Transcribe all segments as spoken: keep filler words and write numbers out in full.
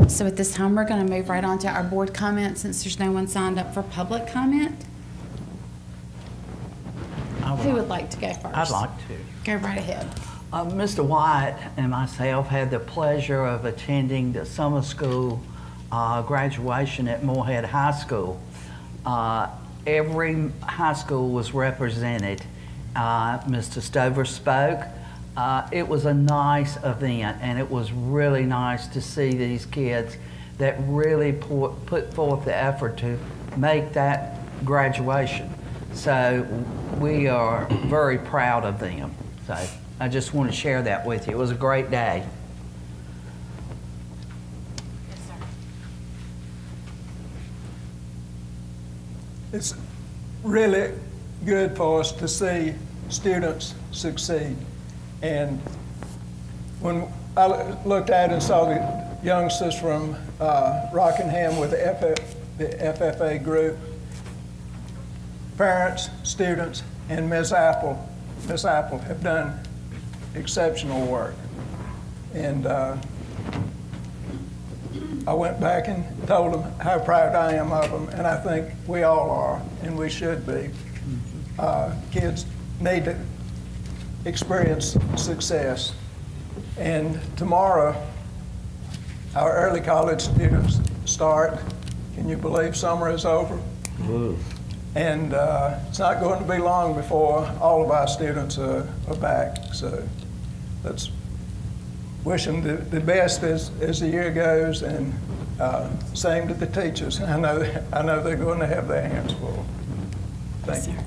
So at this time, we're going to move right on to our board comment since there's no one signed up for public comment. Who would like to go first? I'd like to. Go right ahead. Uh, Mister White and myself had the pleasure of attending the summer school uh, graduation at Moorhead High School. Uh, every high school was represented. Uh, Mister Stover spoke. Uh, it was a nice event, and it was really nice to see these kids that really put, put forth the effort to make that graduation. So we are very proud of them. So I just want to share that with you. It was a great day. Yes, sir. It's really good for us to see students succeed. And when I looked at and saw the youngsters from uh, Rockingham with the, F F, the F F A group, parents, students, and Miz Apple, Miz Apple have done exceptional work. And uh, I went back and told them how proud I am of them, and I think we all are, and we should be. Uh, kids need to experience success. And tomorrow, our early college students start. Can you believe summer is over? Ooh. And uh, it's not going to be long before all of our students are, are back. So let's wish them the, the best as, as the year goes, and uh, same to the teachers. I know, I know they're going to have their hands full. Thank you.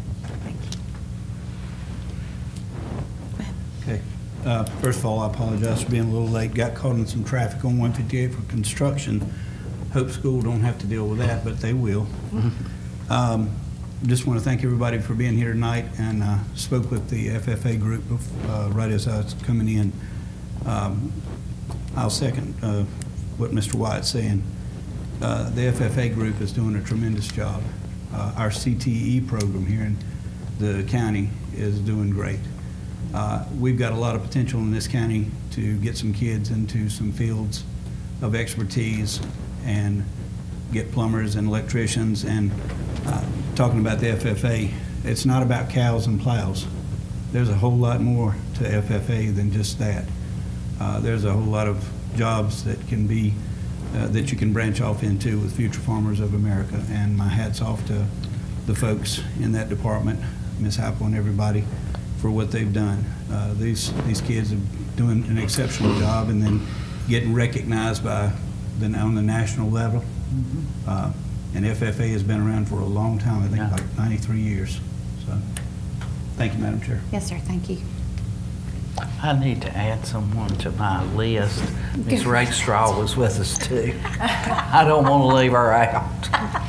Okay. Uh, first of all, I apologize for being a little late. Got caught in some traffic on one fifty-eight for construction. Hope school don't have to deal with that, but they will. Um, just want to thank everybody for being here tonight, and uh, spoke with the F F A group uh, right as I was coming in. Um, I'll second uh, what Mister White's saying. Uh, the F F A group is doing a tremendous job. Uh, our C T E program here in the county is doing great. Uh, we've got a lot of potential in this county to get some kids into some fields of expertise and get plumbers and electricians. And uh, talking about the F F A, it's not about cows and plows. There's a whole lot more to F F A than just that. Uh, there's a whole lot of jobs that can be, uh, that you can branch off into with Future Farmers of America. And my hat's off to the folks in that department, Miz Happel and everybody, for what they've done. Uh, these these kids are doing an exceptional job, and then getting recognized by the, on the national level. Mm-hmm. uh, and F F A has been around for a long time. I think yeah. like ninety-three years. So, thank you, Madam Chair. Yes, sir. Thank you. I need to add someone to my list. Miz Rakestraw was with us too. I don't want to leave her out.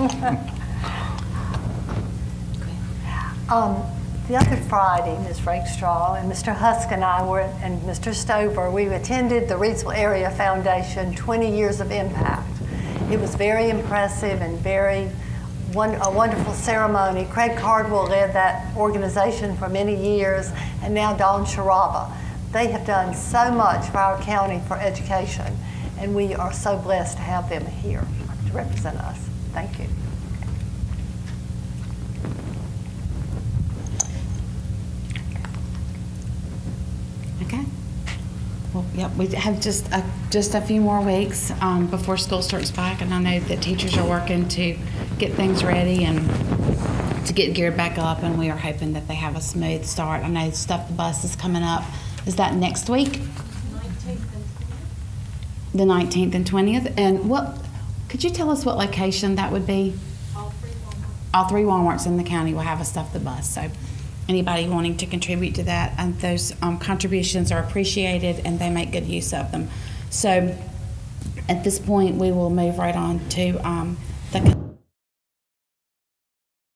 um, The other Friday, Miz Rakestraw and Mister Husk and I were, and Mister Stover, we attended the Reidsville Area Foundation twenty years of Impact. It was very impressive and very one, a wonderful ceremony. Craig Cardwell led that organization for many years, and now Dawn Sharaba. They have done so much for our county for education, and we are so blessed to have them here to represent us. Thank you. Okay. Well, yep, we have just a, just a few more weeks um, before school starts back, and I know that teachers are working to get things ready and to get geared back up, and we are hoping that they have a smooth start. I know Stuff the Bus is coming up. Is that next week? The nineteenth and twentieth. And what, could you tell us what location that would be? All three Walmarts. All three Walmarts in the county will have a Stuff the Bus. So anybody wanting to contribute to that, and those um, contributions are appreciated, and they make good use of them. So at this point, we will move right on to um, the